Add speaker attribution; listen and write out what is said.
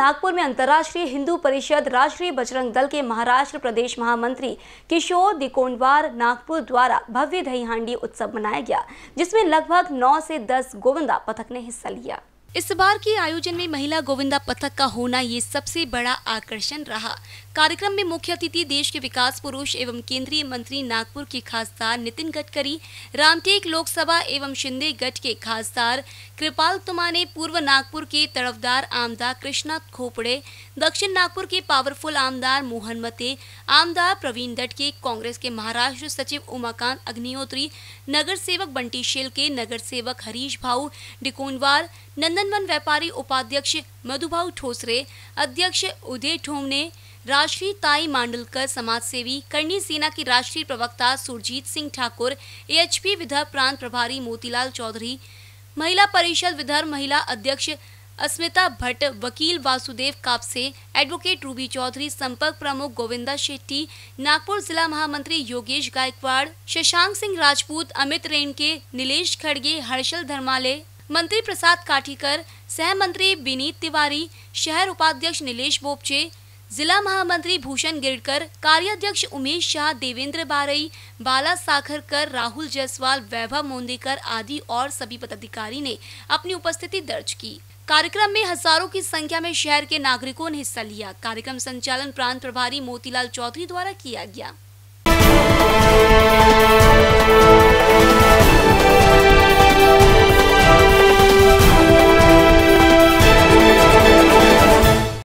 Speaker 1: नागपुर में अंतर्राष्ट्रीय हिंदू परिषद राष्ट्रीय बजरंग दल के महाराष्ट्र प्रदेश महामंत्री किशोर दिकोंडवार नागपुर द्वारा भव्य दही हांडी उत्सव मनाया गया, जिसमें लगभग 9 से 10 गोविंदा पथक ने हिस्सा लिया। इस बार के आयोजन में महिला गोविंदा पथक का होना ये सबसे बड़ा आकर्षण रहा। कार्यक्रम में मुख्य अतिथि देश के विकास पुरुष एवं केंद्रीय मंत्री नागपुर के खासदार नितिन गडकरी, रामटेक लोकसभा एवं शिंदे गढ़ के खासदार कृपाल तुमाने, पूर्व नागपुर के तरफदार आमदार कृष्णा खोपड़े, दक्षिण नागपुर के पावरफुल आमदार मोहन मते, आमदार प्रवीण दत्त के, कांग्रेस के महाराष्ट्र सचिव उमाकांत अग्निहोत्री, नगर सेवक बंटी शेलके, नगर सेवक हरीश भाऊ डिकोंडवार, नंदनवन व्यापारी उपाध्यक्ष मधुभाऊ ठोसरे, अध्यक्ष उदय ठोमने, राष्ट्रीय ताई मांडलकर, समाज सेवी करनी सेना की राष्ट्रीय प्रवक्ता सुरजीत सिंह ठाकुर, एएचपी विदर्भ प्रांत प्रभारी मोतीलाल चौधरी, महिला परिषद विदर्भ महिला अध्यक्ष अस्मिता भट्ट, वकील वासुदेव कापसे, एडवोकेट रूबी चौधरी, संपर्क प्रमुख गोविंदा शेट्टी, नागपुर जिला महामंत्री योगेश गायकवाड़, शशांक सिंह राजपूत, अमित रेणके, नीलेश खड़गे, हर्षल धर्माले, मंत्री प्रसाद काठीकर, सह मंत्री विनीत तिवारी, शहर उपाध्यक्ष नीलेश बोपचे, जिला महामंत्री भूषण गिरकर, कार्याध्यक्ष उमेश शाह, देवेंद्र बारई, बाला साखरकर, राहुल जायसवाल, वैभव मोंदेकर आदि और सभी पदाधिकारी ने अपनी उपस्थिति दर्ज की। कार्यक्रम में हजारों की संख्या में शहर के नागरिकों ने हिस्सा लिया। कार्यक्रम संचालन प्रांत प्रभारी मोतीलाल चौधरी द्वारा किया गया।